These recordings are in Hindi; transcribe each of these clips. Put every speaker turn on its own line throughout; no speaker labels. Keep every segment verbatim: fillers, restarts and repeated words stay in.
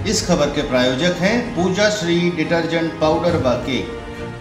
इस खबर के प्रायोजक हैं पूजा श्री डिटर्जेंट पाउडर व केक।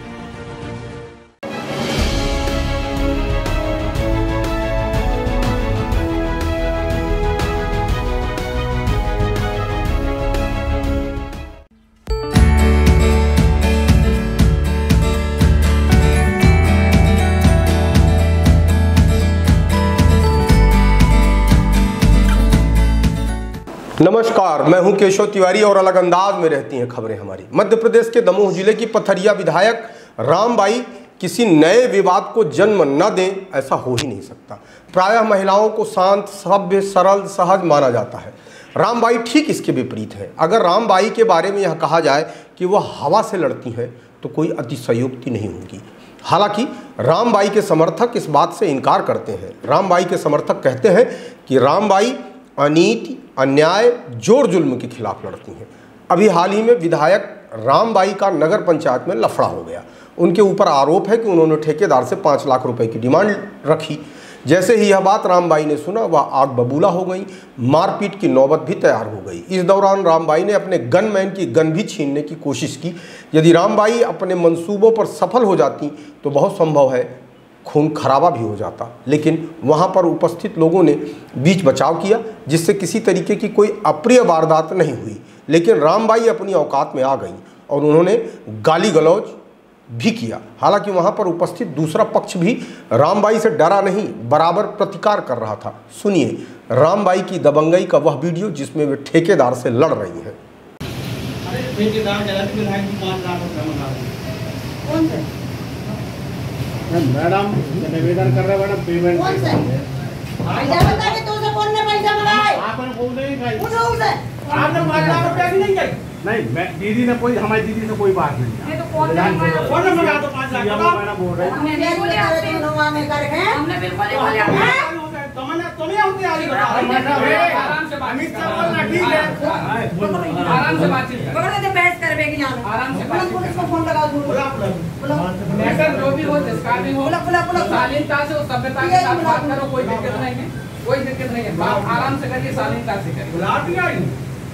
नमस्कार, मैं हूं केशव तिवारी और अलग अंदाज में रहती हैं खबरें हमारी। मध्य प्रदेश के दमोह जिले की पथरिया विधायक रामबाई किसी नए विवाद को जन्म न दें, ऐसा हो ही नहीं सकता। प्रायः महिलाओं को शांत, सभ्य, सरल, सहज माना जाता है। रामबाई ठीक इसके विपरीत है। अगर रामबाई के बारे में यह कहा जाए कि वह हवा से लड़ती हैं तो कोई अतिशयोक्ति नहीं होगी। हालांकि रामबाई के समर्थक इस बात से इनकार करते हैं। रामबाई के समर्थक कहते हैं कि रामबाई अनीति, अन्याय, जोर जुल्म के खिलाफ लड़ती हैं। अभी हाल ही में विधायक रामबाई का नगर पंचायत में लफड़ा हो गया। उनके ऊपर आरोप है कि उन्होंने ठेकेदार से पाँच लाख रुपए की डिमांड रखी। जैसे ही यह बात रामबाई ने सुना, वह आग बबूला हो गई। मारपीट की नौबत भी तैयार हो गई। इस दौरान रामबाई ने अपने गनमैन की गन भी छीनने की कोशिश की। यदि रामबाई अपने मंसूबों पर सफल हो जाती तो बहुत संभव है खून खराबा भी हो जाता, लेकिन वहां पर उपस्थित लोगों ने बीच बचाव किया, जिससे किसी तरीके की कोई अप्रिय वारदात नहीं हुई। लेकिन रामबाई अपनी औकात में आ गई और उन्होंने गाली गलौज भी किया। हालांकि वहां पर उपस्थित दूसरा पक्ष भी रामबाई से डरा नहीं, बराबर प्रतिकार कर रहा था। सुनिए रामबाई की दबंगई का वह वीडियो जिसमें वे ठेकेदार से लड़ रही हैं।
मैडम निवेदन कर रहे मैडम पेमेंट
कौन से पैसा बता के तो से कौन ने पैसा मंगाए?
आपने को नहीं खाई
पूछो उसे।
आपने पाँच लाख रुपया भी नहीं गई। नहीं, मैं दीदी ने कोई, हमारी दीदी से कोई बात नहीं।
ये तो कौन ने मंगाया?
कौन ने मंगाया तो पाँच लाख का? मैंने बोल रही
हमने नहीं बोले आपसे नवा में कर हैं। हमने बिल्कुल नहीं बोले हैं।
तुमने तुम्हें होती आ रही बताओ। आराम से बात अमित सर बोलना ठीक है। आराम से बातचीत कर।
पकड़ के बहस करवे की जानो।
आराम से
पुलिस पुलिस को फोन लगाओ।
बुला
बुला
मैटर जो भी हो, जिसका भी हो,
बुला बुला बुला
शालीनता से और सभ्यता के साथ बात करो, कोई दिक्कत नहीं है, कोई दिक्कत नहीं है। बात आराम से करिए, शालीनता से करिए। बुला दिया ही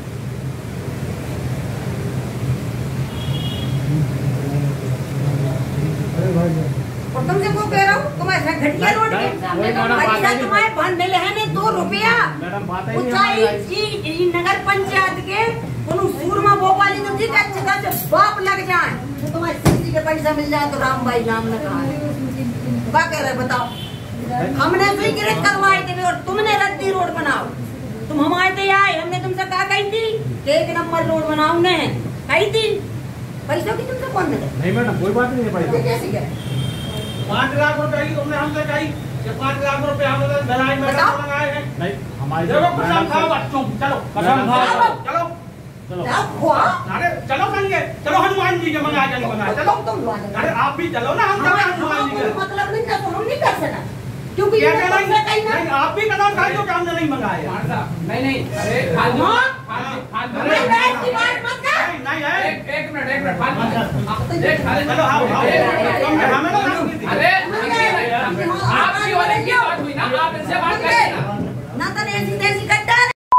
और तुमसे वो कह रहा हूँ, तुम्हारे घटिया रोड के पैसा तुम्हारे बंद मिले हैं ने दो रुपया। ऊंचाई जी नगर पंचायत के उन सूरमा भोपाली तो ठीक अच्छे खासे बाप लग जाए तो तुम्हारे सिक्सटी के पैसा मिल जाए तो रामबाई नाम न कहा। क्या कह रहे बताओ? हमने स्वीकृत करवाए थे और तुमने रद्दी रोड बनाओ। तुम हमारे पे आए, हमने तुमसे कहा कही थी एक नंबर रोड बनाऊंगे, कही थी। पैसों की तुमसे कौन मिले?
नहीं मैडम, कोई बात नहीं है। पैसा
कैसी है?
पाँच लाख रुपए की तुमने हमसे कही कि पाँच लाख रुपए हम धराई में लगाए हैं। नहीं, हमारे चलो कसम खाओ बच्चों, चलो कसम खाओ, चलो चलो अरे चलो चलिए, चलो हनुमान जी के मंगा के मंगा चलो। अरे आप भी चलो ना, हम हनुमान जी के
मतलब नहीं कर हम नहीं कर सकता क्योंकि ये
नहीं, आप भी कदम खाइए जो हमने नहीं मंगाया। नहीं नहीं, अरे खालू
नहीं बैठ की बात मत कर।
नहीं है, एक एक मिनट एक मिनट देख चलो आओ आओ हमें ना। अरे आपकी वाले की बात हुई ना, आप इनसे बात करिए
ना तो ऐसी तैसी कट्टा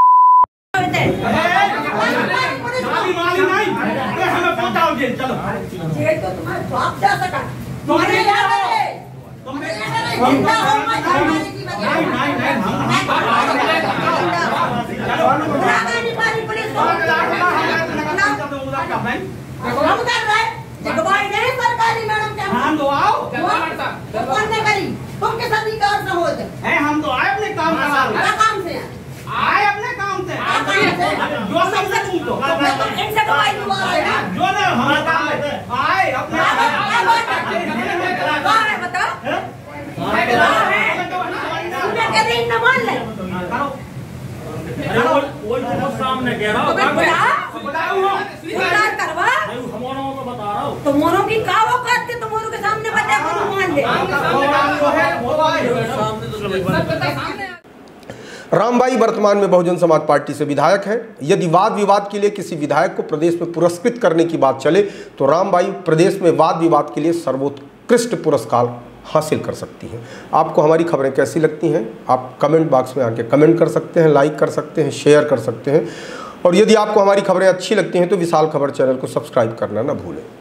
माली माली नहीं। अरे हमें पहुंचाओगे, चलो
ये तो तुम्हारे बाप जा सका तुम्हारे यार
तुम
जिंदा हो मत हमारी की वजह
नहीं नहीं नहीं चलो
रागानी पारी पुलिस को हम कर रहे जगवाई नहीं सरकारी मैडम क्या
हम तो आओ
तो कौन ने करी? तुम के साथ कार से होते
हैं, हम तो आए अपने काम से।
क्या काम से
आए अपने काम से जो सबसे तुम तो
इनसे दवाई दुआ है
जो ना हमारा काम है आए अपने
बता क्या दिन न मान ले
सामने कह रहा
करवा तो मोरों की का औकात थी, तो मोरों के सामने बता को मान ले।
रामबाई वर्तमान में बहुजन समाज पार्टी से विधायक है। यदि वाद विवाद के लिए किसी विधायक को प्रदेश में पुरस्कृत करने की बात चले तो रामबाई प्रदेश में वाद विवाद के लिए सर्वोत्कृष्ट पुरस्कार हासिल कर सकती हैं। आपको हमारी खबरें कैसी लगती हैं? आप कमेंट बॉक्स में आके कमेंट कर सकते हैं, लाइक कर सकते हैं, शेयर कर सकते हैं और यदि आपको हमारी खबरें अच्छी लगती हैं तो विशाल खबर चैनल को सब्सक्राइब करना ना भूलें।